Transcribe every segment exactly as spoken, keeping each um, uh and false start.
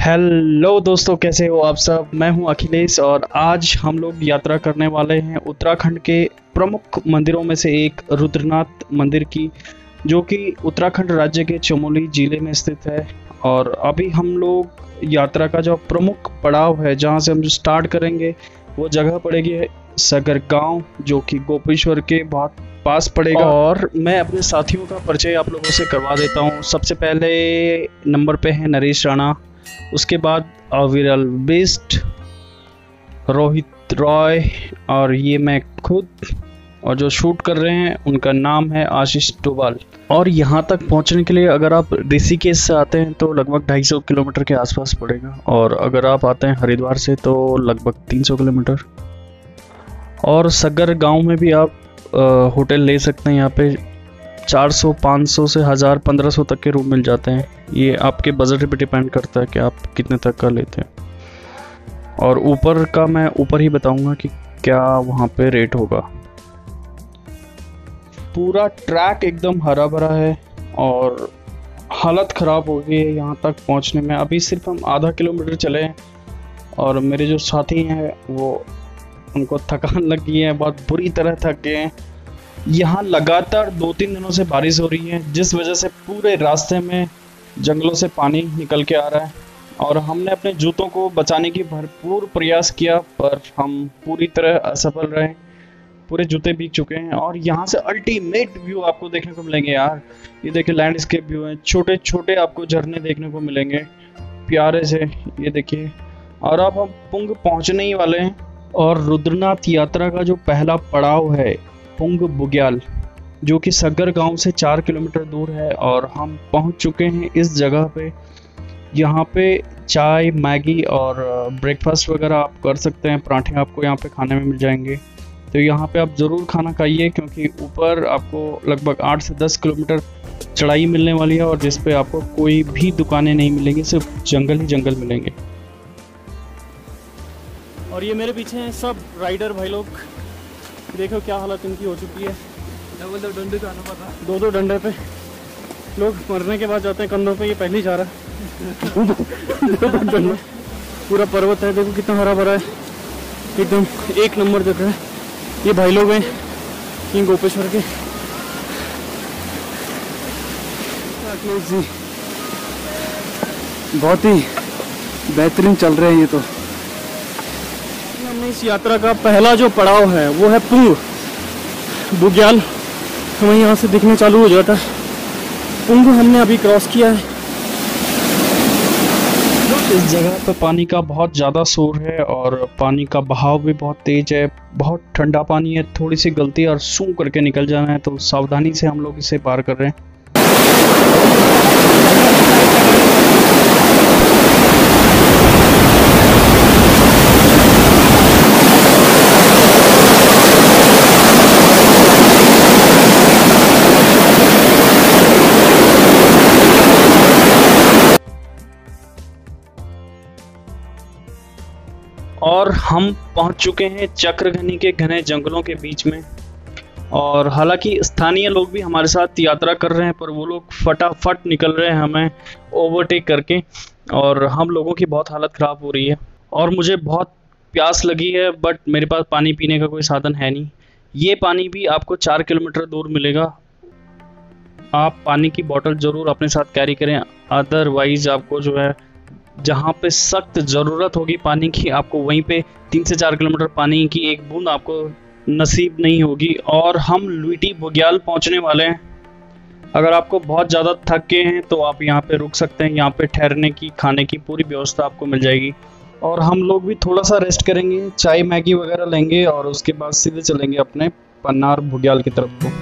Hello दोस्तों, कैसे हो आप सब। मैं हूं अखिलेश और आज हम लोग यात्रा करने वाले हैं उत्तराखंड के प्रमुख मंदिरों में से एक रुद्रनाथ मंदिर की, जो कि उत्तराखंड राज्य के चमोली जिले में स्थित है। और अभी हम लोग यात्रा का जो प्रमुख पड़ाव है, जहां से हम जो स्टार्ट करेंगे, वो जगह पड़ेगी सगर गांव, जो कि गोपेश्वर के बहुत पास पड़ेगा। और मैं अपने साथियों का परिचय आप लोगों से करवा देता हूँ। सबसे पहले नंबर पे है नरेश राणा, उसके बाद अविरल बिस्ट, रोहित रॉय, और ये मैं खुद, और जो शूट कर रहे हैं उनका नाम है आशीष डोभाल। और यहाँ तक पहुँचने के लिए अगर आप ऋषिकेश से आते हैं तो लगभग ढाई सौ किलोमीटर के आसपास पड़ेगा, और अगर आप आते हैं हरिद्वार से तो लगभग तीन सौ किलोमीटर। और सगर गांव में भी आप होटल ले सकते हैं। यहाँ पे चार सौ, पाँच सौ से हज़ार, पंद्रह सौ तक के रूम मिल जाते हैं। ये आपके बजट पे डिपेंड करता है कि आप कितने तक का लेते हैं। और ऊपर का मैं ऊपर ही बताऊंगा कि क्या वहाँ पे रेट होगा। पूरा ट्रैक एकदम हरा भरा है और हालत ख़राब हो गई है यहाँ तक पहुँचने में। अभी सिर्फ हम आधा किलोमीटर चले हैं और मेरे जो साथी हैं वो उनको थकान लग गई है, बहुत बुरी तरह थक गए हैं। यहाँ लगातार दो तीन दिनों से बारिश हो रही है, जिस वजह से पूरे रास्ते में जंगलों से पानी निकल के आ रहा है। और हमने अपने जूतों को बचाने की भरपूर प्रयास किया, पर हम पूरी तरह असफल रहे। पूरे जूते भीग चुके हैं। और यहाँ से अल्टीमेट व्यू आपको देखने को मिलेंगे यार। ये देखिए लैंडस्केप व्यू है, छोटे छोटे आपको झरने देखने को मिलेंगे प्यारे से, ये देखिए। और अब हम पुंग पहुँचने ही वाले हैं। और रुद्रनाथ यात्रा का जो पहला पड़ाव है पुंग बुग्याल, जो कि सगर गांव से चार किलोमीटर दूर है, और हम पहुंच चुके हैं इस जगह पे। यहाँ पे चाय, मैगी और ब्रेकफास्ट वगैरह आप कर सकते हैं। पराठे आपको यहाँ पे खाने में मिल जाएंगे, तो यहाँ पे आप ज़रूर खाना खाइए, क्योंकि ऊपर आपको लगभग आठ से दस किलोमीटर चढ़ाई मिलने वाली है, और जिस पे आपको कोई भी दुकानें नहीं मिलेंगी, सिर्फ जंगल ही जंगल मिलेंगे। और ये मेरे पीछे हैं सब राइडर भाई लोग, देखो क्या हालत इनकी हो चुकी है। डबल दो डंडे जाना पता, दो दो डंडे पे लोग मरने के बाद जाते हैं कंधों पे, ये पहले ही जा रहा है। दो दो डंडे, पूरा पर्वत है, देखो कितना हरा भरा है, एकदम एक नंबर जगह है। ये भाई लोग हैं किंग गोपेश्वर के। जी बहुत ही बेहतरीन चल रहे हैं ये तो। हमने इस यात्रा का पहला जो पड़ाव है वो है पुंग बुग्याल। हमें यहाँ से दिखने चालू हो जाता है। पुंग हमने अभी क्रॉस किया है। इस जगह पे पानी का बहुत ज़्यादा शोर है और पानी का बहाव भी बहुत तेज है। बहुत ठंडा पानी है, थोड़ी सी गलती और सूं करके निकल जाना है, तो सावधानी से हम लोग इसे पार कर रहे हैं। और हम पहुंच चुके हैं चक्रघनी के घने जंगलों के बीच में। और हालांकि स्थानीय लोग भी हमारे साथ यात्रा कर रहे हैं, पर वो लोग फटाफट निकल रहे हैं हमें ओवरटेक करके, और हम लोगों की बहुत हालत ख़राब हो रही है। और मुझे बहुत प्यास लगी है, बट मेरे पास पानी पीने का कोई साधन है नहीं। ये पानी भी आपको चार किलोमीटर दूर मिलेगा। आप पानी की बोतल ज़रूर अपने साथ कैरी करें, अदरवाइज़ आपको जो है जहाँ पे सख्त ज़रूरत होगी पानी की, आपको वहीं पे तीन से चार किलोमीटर पानी की एक बूंद आपको नसीब नहीं होगी। और हम ल्वीटी बुग्याल पहुँचने वाले हैं। अगर आपको बहुत ज़्यादा थक गए हैं तो आप यहाँ पे रुक सकते हैं। यहाँ पे ठहरने की, खाने की पूरी व्यवस्था आपको मिल जाएगी। और हम लोग भी थोड़ा सा रेस्ट करेंगे, चाय मैगी वगैरह लेंगे, और उसके बाद सीधे चलेंगे अपने पन्नार बुग्याल की तरफ को।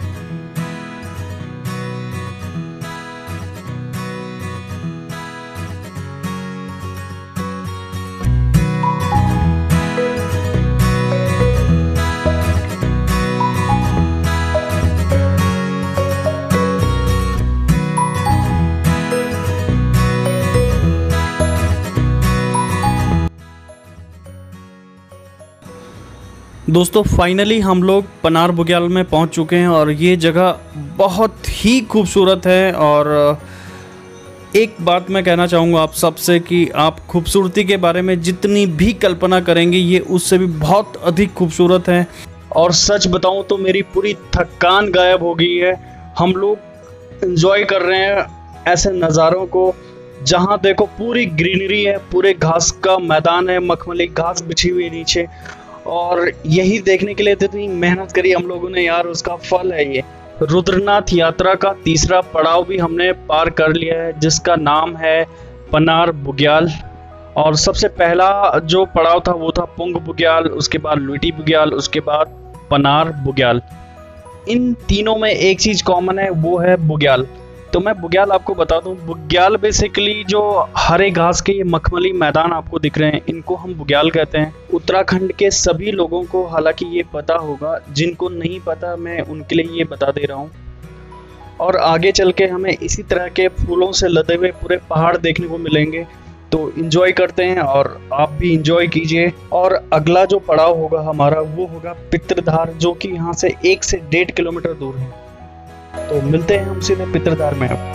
दोस्तों फाइनली हम लोग पनार बुग्याल में पहुंच चुके हैं और ये जगह बहुत ही खूबसूरत है और एक बात मैं कहना चाहूँगा आप सबसे कि आप खूबसूरती के बारे में जितनी भी कल्पना करेंगे ये उससे भी बहुत अधिक खूबसूरत है। और सच बताऊं तो मेरी पूरी थकान गायब हो गई है। हम लोग एंजॉय कर रहे हैं ऐसे नज़ारों को, जहां देखो पूरी ग्रीनरी है, पूरे घास का मैदान है, मखमली घास बिछी हुई है नीचे, और यही देखने के लिए इतनी मेहनत करी हम लोगों ने यार, उसका फल है ये। रुद्रनाथ यात्रा का तीसरा पड़ाव भी हमने पार कर लिया है, जिसका नाम है पनार बुग्याल। और सबसे पहला जो पड़ाव था वो था पुंग बुग्याल, उसके बाद लुईटी बुग्याल, उसके बाद पनार बुग्याल। इन तीनों में एक चीज कॉमन है, वो है बुग्याल। तो मैं बुग्याल आपको बता दूं, बुग्याल बेसिकली जो हरे घास के ये मखमली मैदान आपको दिख रहे हैं, इनको हम बुग्याल कहते हैं। उत्तराखंड के सभी लोगों को हालांकि ये पता होगा, जिनको नहीं पता मैं उनके लिए ये बता दे रहा हूँ। और आगे चल के हमें इसी तरह के फूलों से लदे हुए पूरे पहाड़ देखने को मिलेंगे, तो इंजॉय करते हैं और आप भी इंजॉय कीजिए। और अगला जो पड़ाव होगा हमारा वो होगा पितृधार, जो कि यहाँ से एक से डेढ़ किलोमीटर दूर है। तो मिलते हैं हम सीधे पितृधार में अब।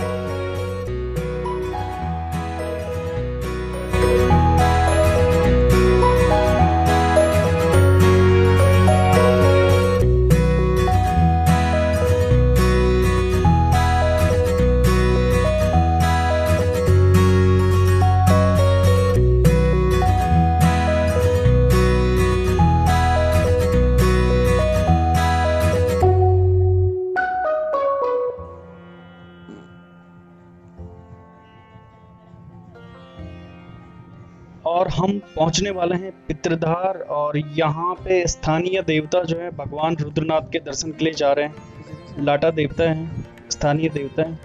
और हम पहुंचने वाले हैं पितृधार, और यहाँ पे स्थानीय देवता जो है भगवान रुद्रनाथ के दर्शन के लिए जा रहे हैं। लाटा देवता हैं, स्थानीय देवता हैं।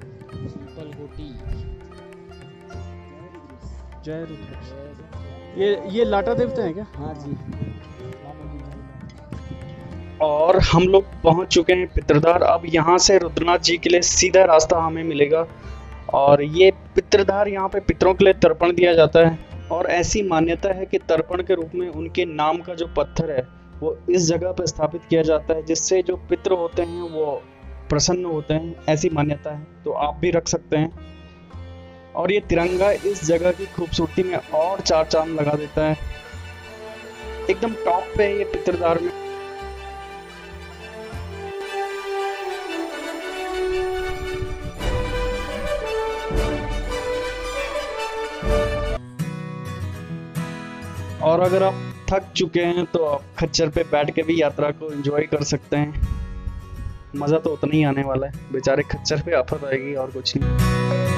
जय रुद्र। ये ये लाटा देवता है क्या? हाँ जी। और हम लोग पहुंच चुके हैं पितृधार। अब यहाँ से रुद्रनाथ जी के लिए सीधा रास्ता हमें मिलेगा। और ये पितृधार, यहाँ पे पितरों के लिए तर्पण दिया जाता है, और ऐसी मान्यता है कि तर्पण के रूप में उनके नाम का जो पत्थर है वो इस जगह पर स्थापित किया जाता है, जिससे जो पितृ होते हैं वो प्रसन्न होते हैं, ऐसी मान्यता है। तो आप भी रख सकते हैं। और ये तिरंगा इस जगह की खूबसूरती में और चार चांद लगा देता है। एकदम टॉप पे है ये पितृधार में। और अगर आप थक चुके हैं तो आप खच्चर पे बैठ के भी यात्रा को एंजॉय कर सकते हैं। मज़ा तो उतना ही आने वाला है, बेचारे खच्चर पे आफत आएगी और कुछ नहीं।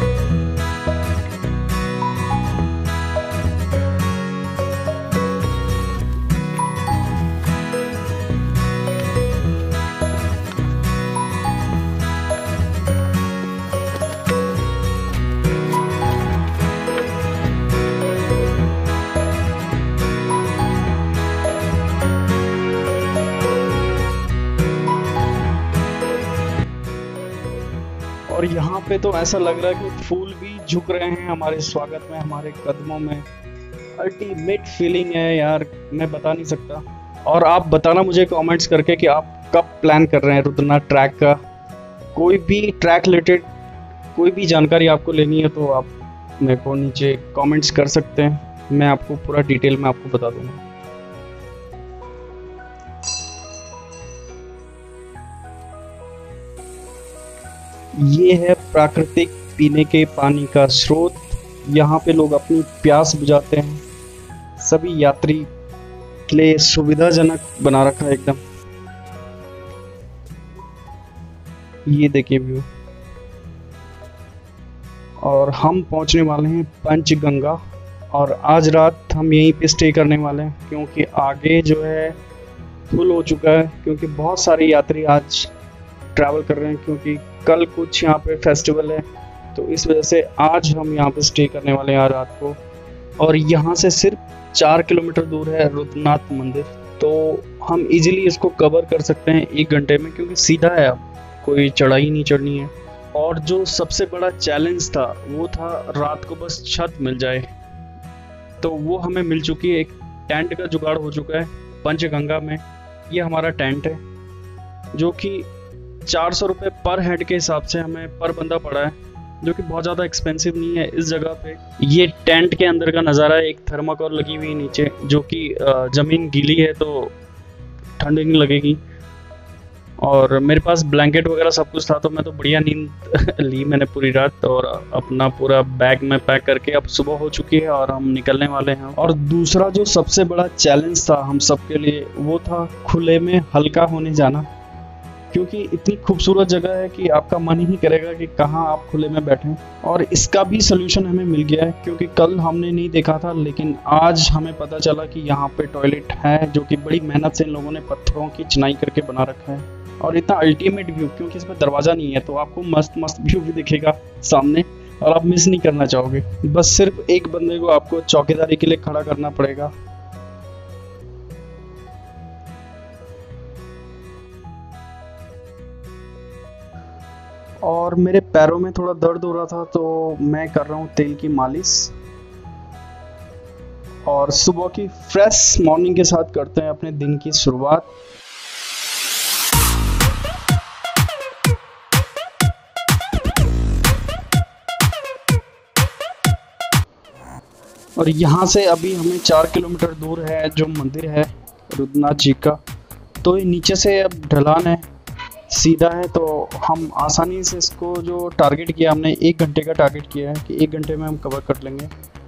और यहाँ पे तो ऐसा लग रहा है कि फूल भी झुक रहे हैं हमारे स्वागत में, हमारे कदमों में। अल्टीमेट फीलिंग है यार, मैं बता नहीं सकता। और आप बताना मुझे कमेंट्स करके कि आप कब प्लान कर रहे हैं रुद्रनाथ ट्रैक का। कोई भी ट्रैक रिलेटेड कोई भी जानकारी आपको लेनी है तो आप मेरे को नीचे कमेंट्स कर सकते हैं, मैं आपको पूरा डिटेल में आपको बता दूंगा। ये है प्राकृतिक पीने के पानी का स्रोत। यहाँ पे लोग अपनी प्यास बुझाते हैं। सभी यात्री के लिए सुविधाजनक बना रखा है एकदम। ये देखिए व्यू। और हम पहुंचने वाले हैं पंचगंगा, और आज रात हम यहीं पे स्टे करने वाले हैं, क्योंकि आगे जो है फुल हो चुका है, क्योंकि बहुत सारे यात्री आज ट्रैवल कर रहे हैं, क्योंकि कल कुछ यहाँ पे फेस्टिवल है, तो इस वजह से आज हम यहाँ पे स्टे करने वाले हैं रात को। और यहाँ से सिर्फ चार किलोमीटर दूर है रुद्रनाथ मंदिर, तो हम इजीली इसको कवर कर सकते हैं एक घंटे में, क्योंकि सीधा है, अब कोई चढ़ाई नहीं चढ़नी है। और जो सबसे बड़ा चैलेंज था वो था रात को बस छत मिल जाए, तो वो हमें मिल चुकी है। एक टेंट का जुगाड़ हो चुका है पंचगंगा में। ये हमारा टेंट है, जो कि चार सौ रुपये पर हेड के हिसाब से हमें पर बंदा पड़ा है। जो कि बहुत ज़्यादा एक्सपेंसिव नहीं है इस जगह पे। ये टेंट के अंदर का नज़ारा है, एक थर्माकोल लगी हुई है नीचे, जो कि ज़मीन गीली है तो ठंड नहीं लगेगी। और मेरे पास ब्लैंकेट वगैरह सब कुछ था, तो मैं तो बढ़िया नींद ली मैंने पूरी रात, और अपना पूरा बैग में पैक करके अब सुबह हो चुकी है और हम निकलने वाले हैं। और दूसरा जो सबसे बड़ा चैलेंज था हम सब के लिए, वो था खुले में हल्का होने जाना, क्योंकि इतनी खूबसूरत जगह है कि आपका मन ही करेगा कि कहाँ आप खुले में बैठें। और इसका भी सलूशन हमें मिल गया है, क्योंकि कल हमने नहीं देखा था, लेकिन आज हमें पता चला कि यहाँ पे टॉयलेट है, जो कि बड़ी मेहनत से इन लोगों ने पत्थरों की चिनाई करके बना रखा है। और इतना अल्टीमेट व्यू, क्योंकि इसमें दरवाज़ा नहीं है, तो आपको मस्त मस्त व्यू भी दिखेगा सामने और आप मिस नहीं करना चाहोगे। बस सिर्फ एक बंदे को आपको चौकीदारी के लिए खड़ा करना पड़ेगा। और मेरे पैरों में थोड़ा दर्द हो रहा था, तो मैं कर रहा हूँ तेल की मालिश। और सुबह की फ्रेश मॉर्निंग के साथ करते हैं अपने दिन की शुरुआत। और यहाँ से अभी हमें चार किलोमीटर दूर है जो मंदिर है रुद्रनाथ जी का, तो ये नीचे से अब ढलान है, सीधा है, तो हम आसानी से इसको जो टारगेट किया हमने, एक घंटे का टारगेट किया है कि एक घंटे में हम कवर कर लेंगे।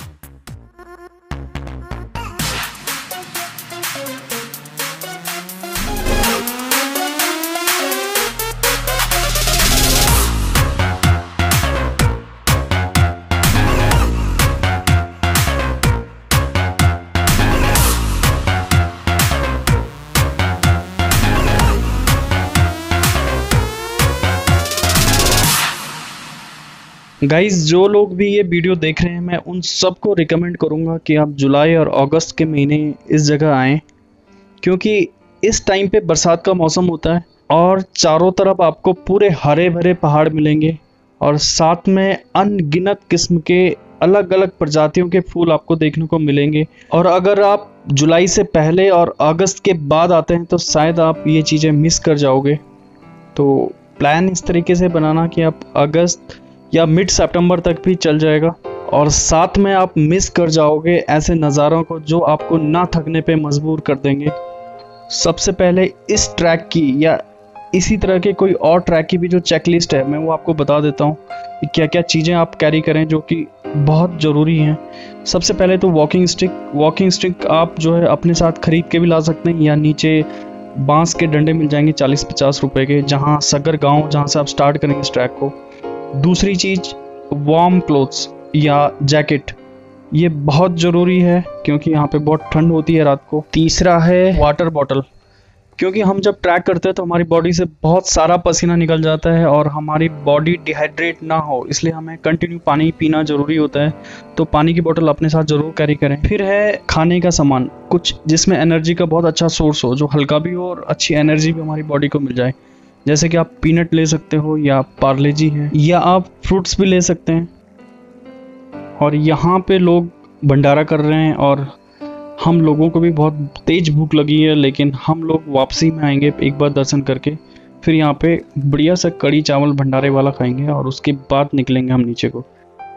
गाइस, जो लोग भी ये वीडियो देख रहे हैं, मैं उन सबको रिकमेंड करूंगा कि आप जुलाई और अगस्त के महीने इस जगह आएं, क्योंकि इस टाइम पे बरसात का मौसम होता है और चारों तरफ आपको पूरे हरे भरे पहाड़ मिलेंगे और साथ में अनगिनत किस्म के अलग अलग प्रजातियों के फूल आपको देखने को मिलेंगे। और अगर आप जुलाई से पहले और अगस्त के बाद आते हैं तो शायद आप ये चीज़ें मिस कर जाओगे। तो प्लान इस तरीके से बनाना कि आप अगस्त या मिड सितंबर तक भी चल जाएगा, और साथ में आप मिस कर जाओगे ऐसे नज़ारों को जो आपको ना थकने पे मजबूर कर देंगे। सबसे पहले इस ट्रैक की या इसी तरह के कोई और ट्रैक की भी जो चेकलिस्ट है, मैं वो आपको बता देता हूँ कि क्या क्या चीज़ें आप कैरी करें जो कि बहुत ज़रूरी हैं। सबसे पहले तो वॉकिंग स्टिक। वॉकिंग स्टिक आप जो है अपने साथ ख़रीद के भी ला सकते हैं, या नीचे बांस के डंडे मिल जाएंगे चालीस पचास रुपए के, जहाँ सगर गाँव जहाँ से आप स्टार्ट करेंगे इस ट्रैक को। दूसरी चीज़, वार्म क्लोथ्स या जैकेट, ये बहुत ज़रूरी है क्योंकि यहाँ पे बहुत ठंड होती है रात को। तीसरा है वाटर बॉटल, क्योंकि हम जब ट्रैक करते हैं तो हमारी बॉडी से बहुत सारा पसीना निकल जाता है और हमारी बॉडी डिहाइड्रेट ना हो, इसलिए हमें कंटिन्यू पानी पीना ज़रूरी होता है, तो पानी की बोतल अपने साथ ज़रूर कैरी करें। फिर है खाने का सामान, कुछ जिसमें एनर्जी का बहुत अच्छा सोर्स हो, जो हल्का भी हो और अच्छी एनर्जी भी हमारी बॉडी को मिल जाए, जैसे कि आप पीनट ले सकते हो या पार्ले जी है, या आप फ्रूट्स भी ले सकते हैं। और यहाँ पे लोग भंडारा कर रहे हैं और हम लोगों को भी बहुत तेज भूख लगी है, लेकिन हम लोग वापसी में आएंगे एक बार दर्शन करके, फिर यहाँ पे बढ़िया सा कड़ी चावल भंडारे वाला खाएंगे और उसके बाद निकलेंगे हम नीचे को।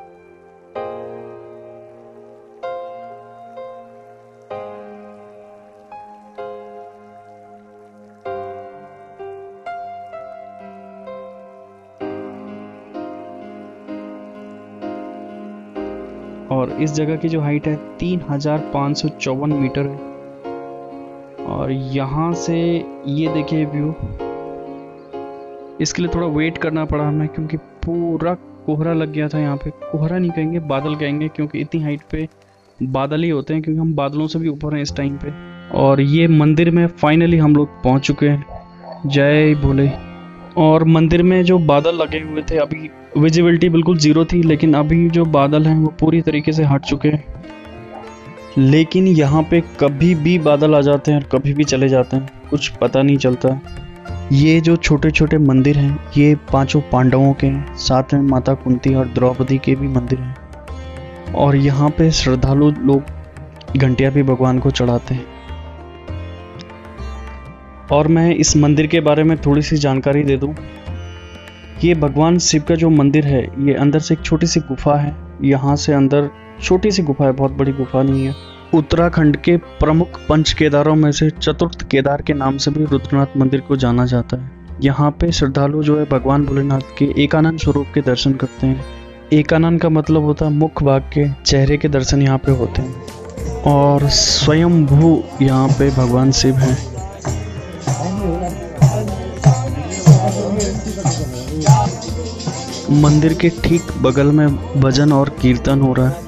और इस जगह की जो हाइट है तीन हजार पाँच सौ चौवन मीटर है। और यहाँ से ये देखिए व्यू, इसके लिए थोड़ा वेट करना पड़ा हमें क्योंकि पूरा कोहरा लग गया था। यहाँ पे कोहरा नहीं कहेंगे, बादल कहेंगे, क्योंकि इतनी हाइट पे बादल ही होते हैं, क्योंकि हम बादलों से भी ऊपर हैं इस टाइम पे। और ये मंदिर में फाइनली हम लोग पहुँच चुके हैं। जय भोले। और मंदिर में जो बादल लगे हुए थे, अभी विजिबिलिटी बिल्कुल ज़ीरो थी, लेकिन अभी जो बादल हैं वो पूरी तरीके से हट चुके हैं। लेकिन यहाँ पे कभी भी बादल आ जाते हैं और कभी भी चले जाते हैं, कुछ पता नहीं चलता। ये जो छोटे छोटे मंदिर हैं ये पांचों पांडवों के हैं, साथ में माता कुंती और द्रौपदी के भी मंदिर हैं। और यहाँ पे श्रद्धालु लोग घंटियाँ भी भगवान को चढ़ाते हैं। और मैं इस मंदिर के बारे में थोड़ी सी जानकारी दे दूं ये भगवान शिव का जो मंदिर है, ये अंदर से एक छोटी सी गुफा है। यहाँ से अंदर छोटी सी गुफा है, बहुत बड़ी गुफा नहीं है। उत्तराखंड के प्रमुख पंच केदारों में से चतुर्थ केदार के नाम से भी रुद्रनाथ मंदिर को जाना जाता है। यहाँ पे श्रद्धालु जो है भगवान भोलेनाथ के एकानन स्वरूप के दर्शन करते हैं। एकानन का मतलब होता है मुख भाग के, चेहरे के दर्शन यहाँ पे होते हैं। और स्वयंभू यहाँ पे भगवान शिव हैं। मंदिर के ठीक बगल में भजन और कीर्तन हो रहा है।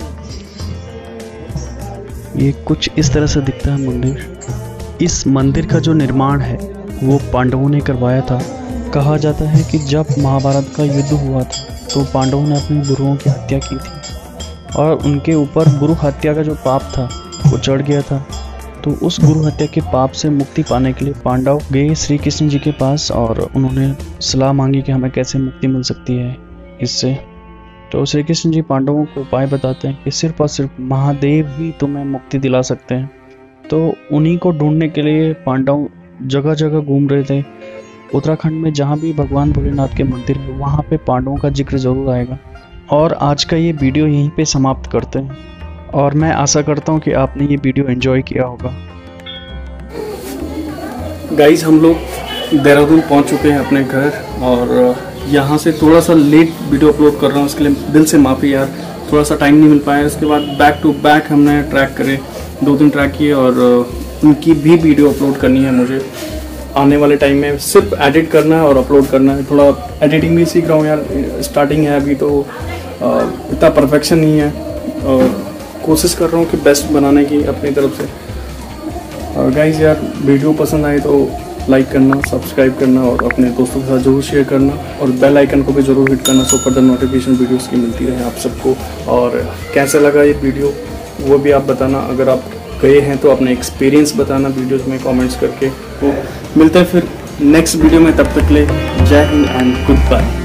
ये कुछ इस तरह से दिखता है मंदिर। इस मंदिर का जो निर्माण है वो पांडवों ने करवाया था। कहा जाता है कि जब महाभारत का युद्ध हुआ था तो पांडवों ने अपने गुरुओं की हत्या की थी और उनके ऊपर गुरु हत्या का जो पाप था वो चढ़ गया था। तो उस गुरु हत्या के पाप से मुक्ति पाने के लिए पांडव गए श्री कृष्ण जी के पास और उन्होंने सलाह मांगी कि हमें कैसे मुक्ति मिल सकती है इससे। तो श्री कृष्ण जी पांडवों को उपाय बताते हैं कि सिर्फ और सिर्फ महादेव ही तुम्हें मुक्ति दिला सकते हैं। तो उन्हीं को ढूंढने के लिए पांडव जगह जगह घूम रहे थे। उत्तराखंड में जहाँ भी भगवान भोलेनाथ के मंदिर है वहाँ पे पांडवों का जिक्र जरूर आएगा। और आज का ये वीडियो यहीं पे समाप्त करते हैं और मैं आशा करता हूँ कि आपने ये वीडियो एंजॉय किया होगा। गाइस, हम लोग देहरादून पहुँच चुके हैं अपने घर और यहाँ से थोड़ा सा लेट वीडियो अपलोड कर रहा हूँ, उसके लिए दिल से माफ़ी यार, थोड़ा सा टाइम नहीं मिल पाया। उसके बाद बैक टू बैक हमने ट्रैक करे, दो तीन ट्रैक किए और उनकी भी वीडियो अपलोड करनी है मुझे आने वाले टाइम में। सिर्फ एडिट करना है और अपलोड करना है। थोड़ा एडिटिंग भी सीख रहा हूँ यार, स्टार्टिंग है अभी तो इतना परफेक्शन नहीं है और कोशिश कर रहा हूँ कि बेस्ट बनाने की अपनी तरफ से। और गाइस यार, वीडियो पसंद आए तो लाइक करना, सब्सक्राइब करना और अपने दोस्तों के साथ जरूर शेयर करना और बेल आइकन को भी जरूर हिट करना सो फर्दर नोटिफिकेशन वीडियोस की मिलती रहे आप सबको। और कैसा लगा ये वीडियो वो भी आप बताना। अगर आप गए हैं तो अपना एक्सपीरियंस बताना वीडियोस में कमेंट्स करके। तो मिलते हैं फिर नेक्स्ट वीडियो में, तब तक ले जय हिंद एंड गुड बाय।